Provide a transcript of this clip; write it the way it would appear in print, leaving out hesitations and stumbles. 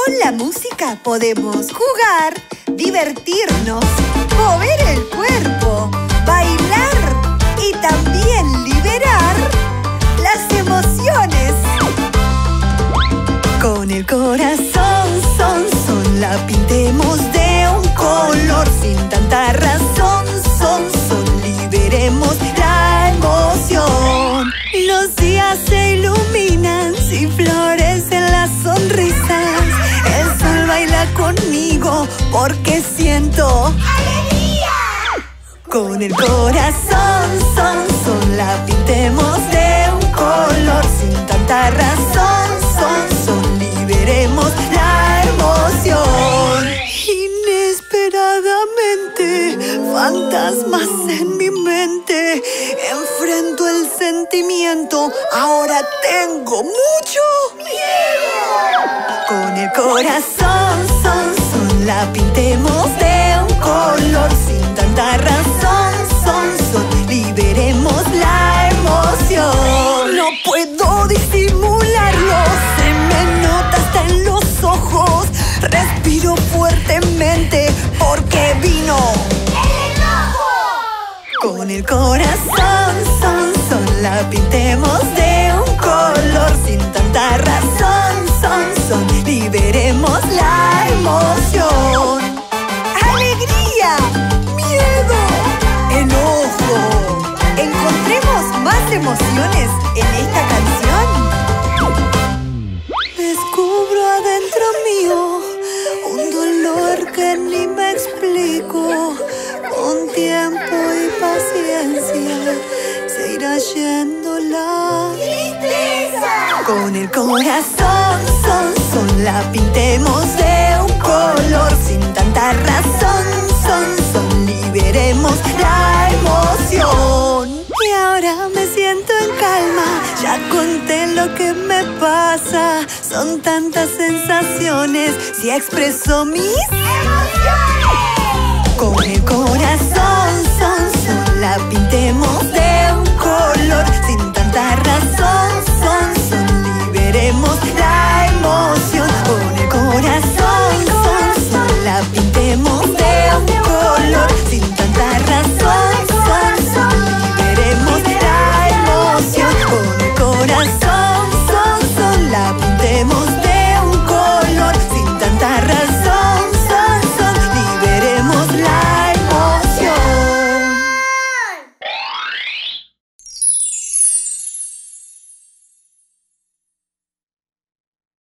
Con la música podemos jugar, divertirnos, mover el cuerpo, bailar y también liberar las emociones. Con el corazón, son, la pintemos de un color sin tanta razón, son, liberemos la emoción. Los días se iluminan si florecen las sonrisas. El sol baila conmigo porque siento ¡alegría! Con el corazón, son, la pintemos de un color sin tanta razón, son, liberemos la emoción. Inesperadamente, fantasmas en mi mente, enfrento el sentimiento, ahora tengo mucho miedo. Con el corazón, son, la pintemos de un color sin tanta razón, son, liberemos la emoción. No puedo disimularlo, se me nota hasta en los ojos. Respiro fuertemente porque vino el enojo. Con el corazón, son, la pintemos de un color sin tanta razón, son, liberemos la emoción. ¡Alegría! ¡Miedo! ¡Enojo! Encontremos más emociones en esta canción. Descubro adentro mío un dolor que ni me explico. Con tiempo y paciencia se irá yendo la tristeza. Con el corazón, son, la pintemos de un color sin tanta razón, son, liberemos la emoción. Y ahora me siento en calma, ya conté lo que me pasa. Son tantas sensaciones, si expreso mis emociones. Con el corazón, son, la pintemos de un color sin tanta razón, son, liberemos la